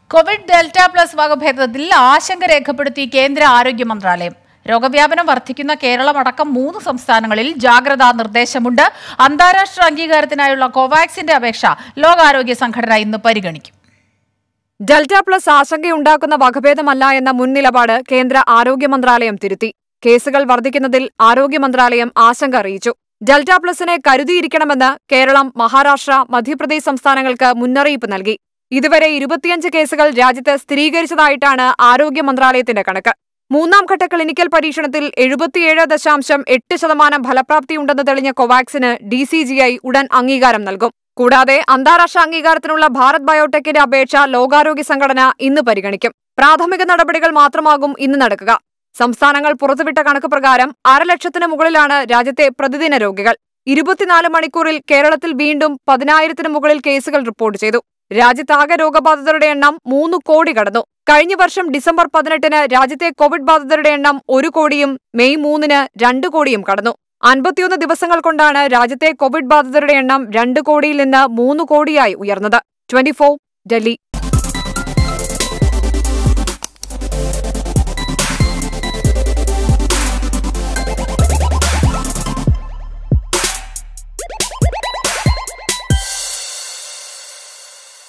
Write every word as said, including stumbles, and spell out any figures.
Covid delta plus വകഭേദത്തിൽ ആശങ്ക രേഖപ്പെടുത്തി കേന്ദ്ര ആരോഗ്യ മന്ത്രാലയം. രോഗവ്യാപനം വർദ്ധിക്കുന്ന കേരളമടക്കം മൂന്ന് സംസ്ഥാനങ്ങളിൽ ജാഗ്രതാ നിർദ്ദേശമുണ്ട്. അന്താരാഷ്ട്ര അംഗീകാരത്തിനായുള്ള കോവാക്സിന്റെ അപേക്ഷ ലോകാരോഗ്യ സംഘടന ഇന്ന് പരിഗണിക്കും. ഡെൽറ്റ പ്ലസ് ആശങ്കയുണ്ടാക്കുന്ന വകഭേദമല്ല എന്ന മുൻ നിലപാട് കേന്ദ്ര ആരോഗ്യ മന്ത്രാലയം തിരുത്തി. കേസുകൾ വർദ്ധിക്കുന്നതിൽ ആരോഗ്യ മന്ത്രാലയം ആശങ്ക അറിയിച്ചു. ഡെൽറ്റ പ്ലസിനെ കരുതിയിരിക്കണമെന്ന് കേരളം, മഹാരാഷ്ട്ര, മധ്യപ്രദേശ് സംസ്ഥാനങ്ങൾക്ക് മുന്നറിയിപ്പ് നൽകി. ഇതുവരെ ഇരുപത്തിയഞ്ച് കേസുകൾ രാജ്യത്ത് സ്ഥിരീകരിച്ചതായിട്ടാണ് ആരോഗ്യ മന്ത്രാലയത്തിന്റെ കണക്ക്. മൂന്നാം ഘട്ട ക്ലിനിക്കൽ പരീക്ഷണത്തിൽ എഴുപത്തിയേഴ് ദശാംശം എട്ട് ശതമാനം ഫലപ്രാപ്തിയുണ്ടെന്ന് തെളിഞ്ഞ കോവാക്സിന് ഡി സി ജി ഐ ഉടൻ അംഗീകാരം നൽകും. കൂടാതെ അന്താരാഷ്ട്ര അംഗീകാരത്തിനുള്ള ഭാരത് ബയോടെക്കിന്റെ അപേക്ഷ ലോകാരോഗ്യ സംഘടന ഇന്ന് പരിഗണിക്കും. പ്രാഥമിക നടപടികൾ മാത്രമാകും ഇന്ന് നടക്കുക. സംസ്ഥാനങ്ങൾ പുറത്തുവിട്ട കണക്ക് പ്രകാരം അരലക്ഷത്തിന് മുകളിലാണ് രാജ്യത്തെ പ്രതിദിന രോഗികൾ. ഇരുപത്തിനാല് മണിക്കൂറിൽ കേരളത്തിൽ വീണ്ടും പതിനായിരത്തിന് മുകളിൽ കേസുകൾ റിപ്പോർട്ട് ചെയ്തു. രാജ്യത്താകെ രോഗബാധിതരുടെ എണ്ണം മൂന്ന് കോടി കടന്നു. കഴിഞ്ഞ വർഷം ഡിസംബർ പതിനെട്ടിന് രാജ്യത്തെ കോവിഡ് ബാധിതരുടെ എണ്ണം ഒരു കോടിയും മെയ് മൂന്നിന് രണ്ട് കോടിയും കടന്നു. അൻപത്തിയൊന്ന് ദിവസങ്ങൾ കൊണ്ടാണ് രാജ്യത്തെ കോവിഡ് ബാധിതരുടെ എണ്ണം രണ്ട് കോടിയിൽ നിന്ന് മൂന്ന് കോടിയായി ഉയർന്നത്. Twenty four Delhi.